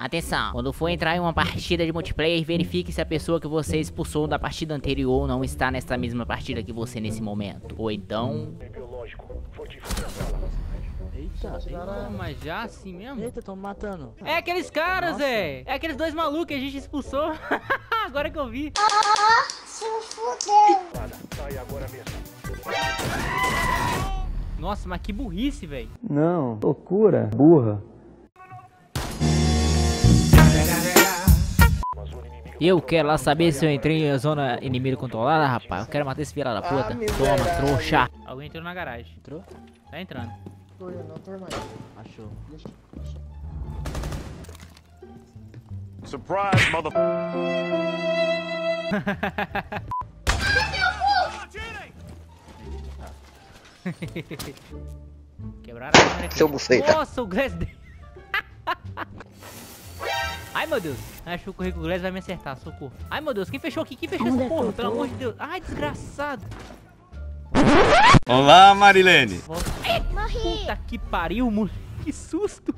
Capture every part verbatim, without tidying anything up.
Atenção, quando for entrar em uma partida de multiplayer, verifique se a pessoa que você expulsou da partida anterior não está nessa mesma partida que você nesse momento. Ou então... Eita, Não, mas já assim mesmo? eita, tão me matando. É aqueles caras, Nossa. Zé. É aqueles dois malucos que a gente expulsou. Agora que eu vi. Nossa, mas que burrice, velho. Não, loucura, burra. Eu quero lá saber se eu entrei em zona inimigo controlada, rapaz. Eu quero matar esse filho da puta. Toma, trouxa. Alguém entrou na garagem. Entrou? Tá entrando. Tô eu, não tô irmão. Achou. Surprise, mother... Quebraram a câmera aqui. Seu buceta. Nossa, o Glass dele. Ai, meu Deus. Acho que o currículo Glass vai me acertar, socorro. Ai, meu Deus, quem fechou aqui? Quem fechou essa porra? Pelo amor de Deus. Ai, desgraçado. Olá, Marilene. Puta que pariu, moleque. Que susto.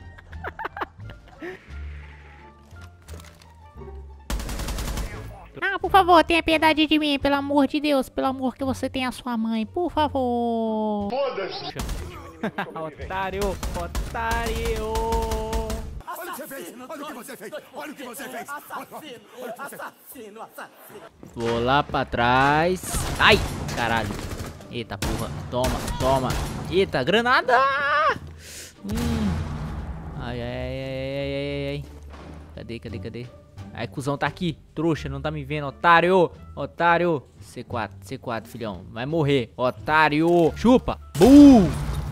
Ah, por favor, tenha piedade de mim, pelo amor de Deus. Pelo amor que você tem a sua mãe, por favor. Otário, otário. Olha o que você fez! Olha o que você fez! Olha o que você fez! Assassino, assassino, assassino. Vou lá pra trás. Ai, caralho. Eita porra, toma, toma. Eita, granada. Hum. Ai, ai, ai, ai, ai, ai, ai. Cadê, cadê, cadê? Ai, cuzão tá aqui. Trouxa, não tá me vendo, otário. Otário. C quatro, C quatro, filhão. Vai morrer, otário. Chupa. Bum.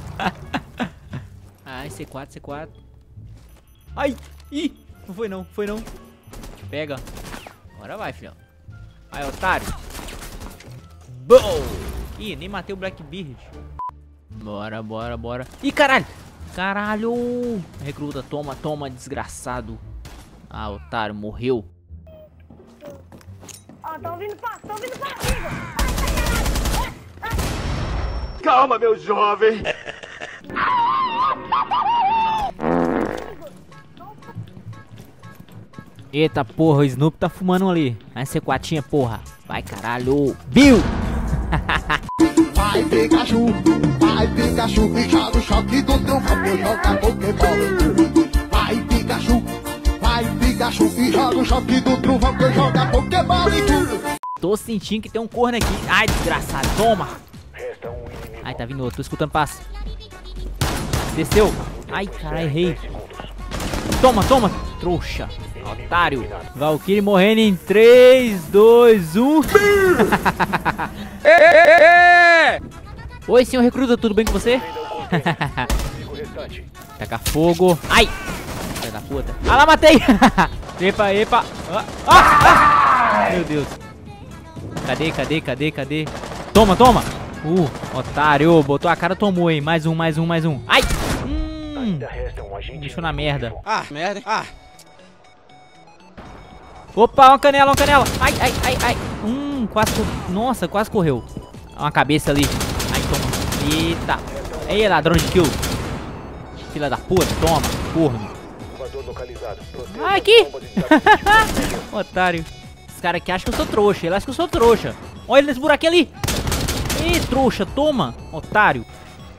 Ai, C quatro, C quatro. Ai, ih. Não foi não, foi não. Pega. Agora vai, filhão. Vai, otário. Bom. Ih, nem matei o Blackbeard. Bora, bora, bora. Ih, caralho. Caralho. Recruta, toma, toma, desgraçado. Ah, otário, morreu. Ó, tão vindo pra, tão vindo pra cima. Calma, meu jovem! Eita porra, o Snoop tá fumando ali. Vai ser quatinha, porra. Vai, caralho. Bill! Vai, Pikachu, vai, Pikachu, e joga o choque do teu cabelo, joga Pokébola. Vai, Pikachu, vai, Pikachu, e joga o choque do trovão, que joga Pokébola e tudo. Tô sentindo que tem um corno aqui. Ai, desgraçado, toma. Ai, tá vindo outro, tô escutando passo. Desceu. Ai, caralho, errei. Toma, toma, trouxa. Otário. Valkyrie morrendo em três, dois, um. Oi, senhor recruta, tudo bem com você? Taca fogo. Ai! Filha da puta. Ah lá, matei! Epa, epa. Ah, ah, ah. Meu Deus. Cadê, cadê, cadê, cadê? Toma, toma. Uh, otário. Botou a cara, tomou, hein. Mais um, mais um, mais um. Ai! Hum. Deixou na merda. Ah, merda. Ah. Opa, uma canela, uma canela. Ai, ai, ai, ai. Hum, quase. Nossa, quase correu. Uma cabeça ali. Ai, toma. Eita. Ei, ladrão de kill. Filha da puta, toma. Corno. Ai, aqui. Otário. Esse cara aqui acha que eu sou trouxa. Ele acha que eu sou trouxa. Olha ele nesse buraquinho ali. Ih, trouxa, toma. Otário.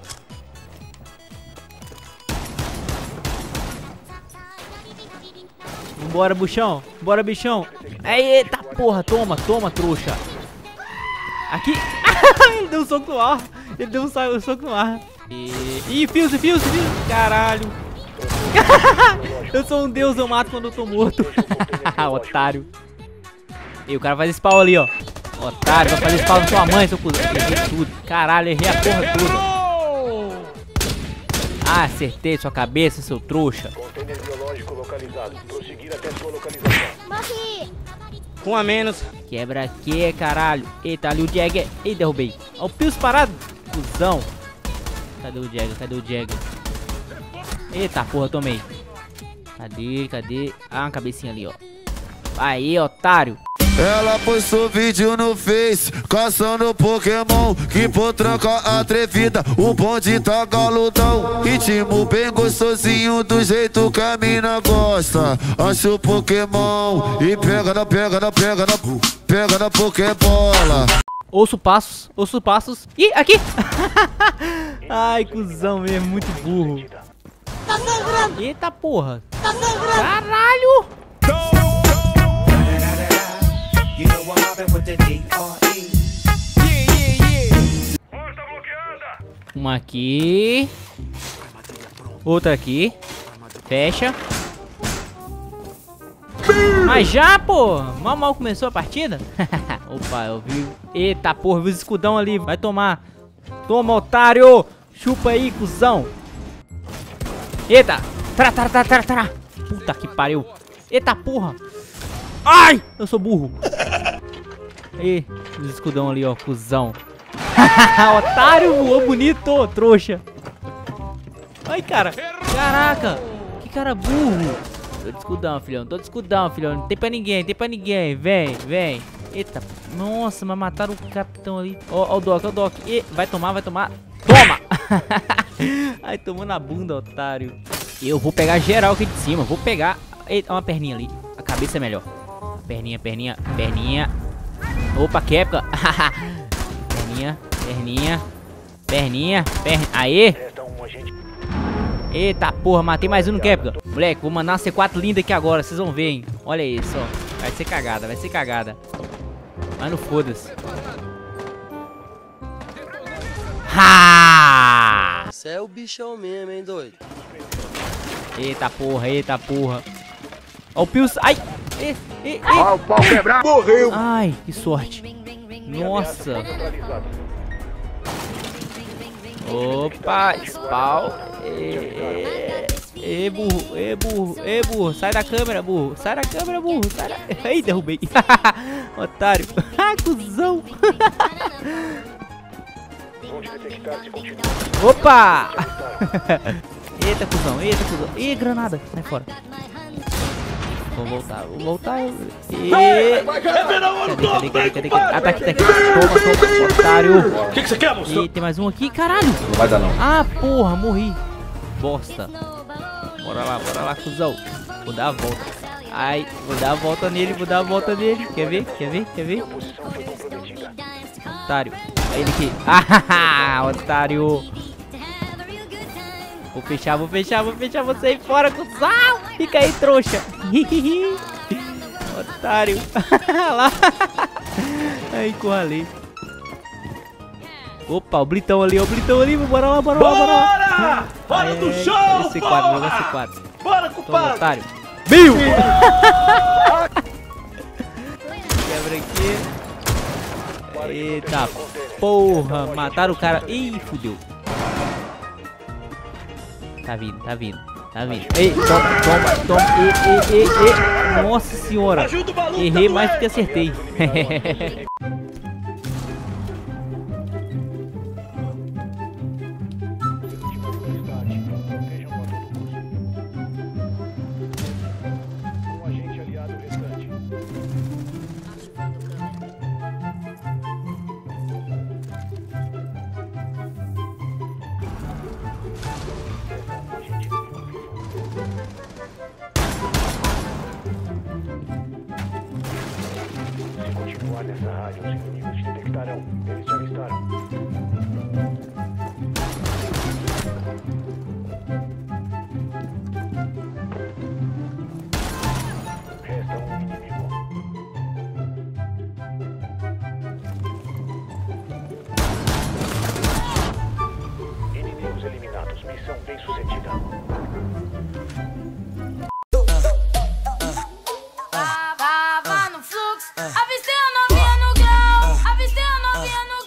Bora, bichão. Bora, bichão. Eita porra, toma, toma, trouxa. Aqui. Ele deu um soco no ar. Ele deu um soco no ar. E... Ih, fios, fios, fios. Caralho. Eu sou um deus, eu mato quando eu tô morto. Otário. E o cara faz spawn ali, ó. Otário, vai fazer spawn na sua mãe, seu cuzão. Errei tudo. Caralho, errei a porra toda. Ah, acertei sua cabeça, seu trouxa. Container biológico localizado. Prosseguir até sua localização. Morri. Um a menos. Quebra aqui, caralho. Eita, ali o Jagger. Ei, derrubei. Ó, o Pius parado. Cusão. Cadê o Jagger? Cadê o Jagger? Eita, porra, tomei. Cadê? Cadê? Ah, uma cabecinha ali, ó. Aí, otário. Ela postou vídeo no Face, caçando Pokémon. Que potranca atrevida, o bonde tá galudão. Ritmo bem gostosinho, do jeito que a mina gosta. Acha o Pokémon e pega na, pega na, pega na, pega na Pokébola. Ouço passos, ouço passos. Ih, aqui! Ai, cuzão mesmo, muito burro. Eita porra. Caralho! Uma aqui. Outra aqui. Fecha. Mas já, pô! Mal mal começou a partida. Opa, eu vi. Eita porra, vi os escudão ali. Vai tomar. Toma, otário! Chupa aí, cuzão. Eita! Tra, tra, tra, tra, tra. Puta que pariu. Eita porra. Ai! Eu sou burro. E os escudão ali, ó, cuzão. Otário, voou bonito, trouxa. Ai, cara. Caraca. Que cara burro. Tô de escudão, filhão. Tô de escudão, filhão. Não tem pra ninguém, não tem pra ninguém. Vem, vem. Eita. Nossa, mas mataram o capitão ali. Ó, ó o Doc, ó o Doc. E vai tomar, vai tomar. Toma! Ai, tomou na bunda, otário. Eu vou pegar geral aqui de cima. Vou pegar. Eita, uma perninha ali. A cabeça é melhor. Perninha, perninha, perninha. Opa, quebra. Perninha, perninha. Perninha, perninha. Aê! Eita porra, matei mais um no quebra. Moleque, vou mandar uma C quatro linda aqui agora. Vocês vão ver, hein? Olha isso, ó. Vai ser cagada, vai ser cagada. Mas não foda-se. Ha! Você é o bichão mesmo, hein, doido? Eita porra, eita porra. Ó o Pius. Ai! E, e, e. Ó, o pau quebrar. Morreu. Ai, que sorte. Nossa. Opa, spawn. E, e, e burro, e burro, e burro. Sai da câmera, burro. Sai da câmera, burro. Sai da... Ai, derrubei. Otário. Ah, cuzão. Opa! Eita, cuzão, eita, cuzão. Ih, granada. Sai fora. Vou voltar, vou voltar. E... Cadê, cadê, cadê, cadê, cadê? Ah, tá aqui, tá aqui. Toma, toma, otário. O que, que você quer, moço? E tem mais um aqui, caralho. Não vai dar, não. Ah, porra, morri. Bosta. Bora lá, bora lá, cuzão. Vou dar a volta. Ai, vou dar a volta nele, vou dar a volta nele. Quer ver? Quer ver? Quer ver? Otário. Aí ele aqui. Ah, otário. Vou fechar, vou fechar, vou fechar você aí fora, cuzão. Fica aí, trouxa. Otário. Lá. Aí, encurralei. Opa, o Blitão ali, o Blitão ali. Bora lá, bora lá, bora lá. Bora do chão, C quatro, joga C quatro. Bora, Toma, culpado. otário. Bill! Quebra aqui. Eita porra, mataram o cara. Ih, fudeu. Tá vindo, tá vindo, tá vindo. Ei, toma, toma, toma. Ei, ei, ei, ei. Nossa senhora. Errei mais do que acertei. Continuar nessa rádio, os inimigos te detectarão. Eles te avistaram. Resta um inimigo. Inimigos eliminados. Missão bem sucedida. Tava no fluxo, avistei a novinha no grau, avistei a novinha no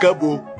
acabou.